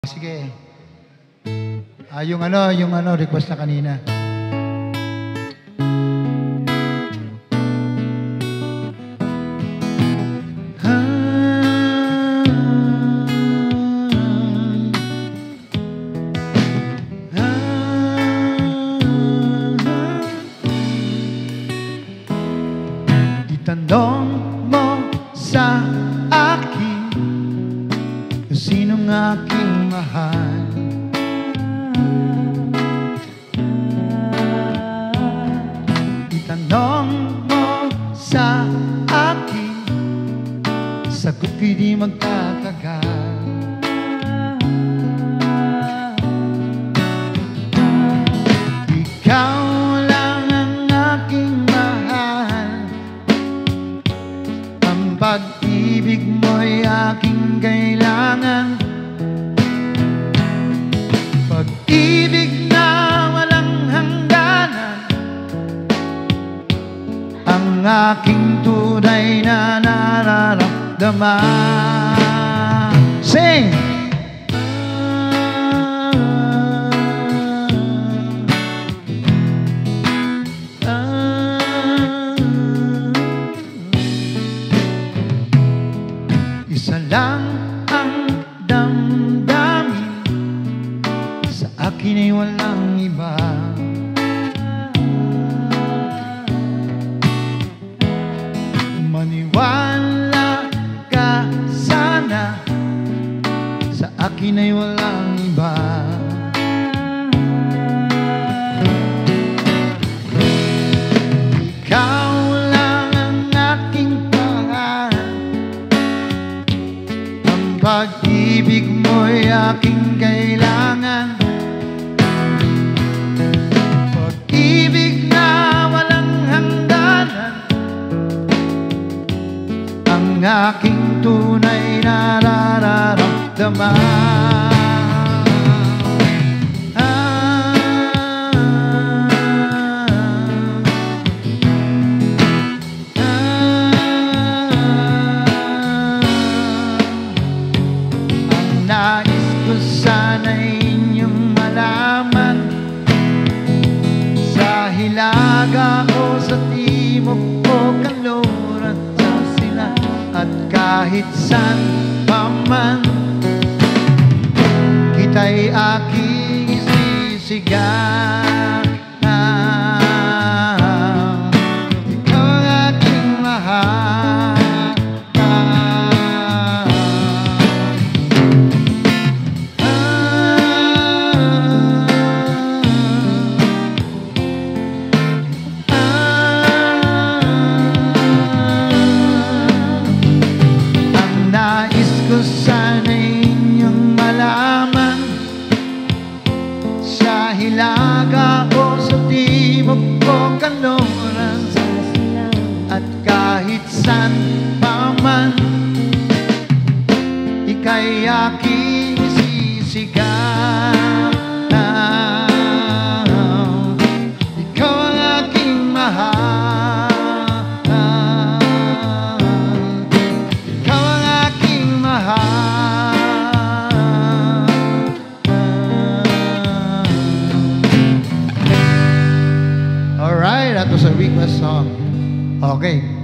Sige. Yung request na kanina. Itanong mo sa akin kung sinong aking mahal. Itanong mo sa akin, sagot ko'y di magtatagal. Ikaw lang ang aking mahal, ang pag-ibig mo'y aking kailangan. Pag-ibig na walang hangganan, ang aking tunay na nararamdaman. Sing! Isa lang ang damdamin, sa akin ay walang iba. Maniwala ka sana, sa akin ay walang iba. Ikaw lang ang aking pangarap, ang pag-ibig mo'y aking kailangan. Pag-ibig na walang hangganan, ang aking tunay na nararamdaman. Ang nais ko sana inyong malaman, sa hilaga o sa timog o kanluran, sa sila at kahit saan pa man, kita'y aking isisigaw. Ikaw ang aking mahal. Sana inyong malaman, sa hilaga o sa timog o kanluran, at kahit saan pa man, ika'y aking isisigaw. Ikaw ang aking mahal. Alright, that was a request song. Okay.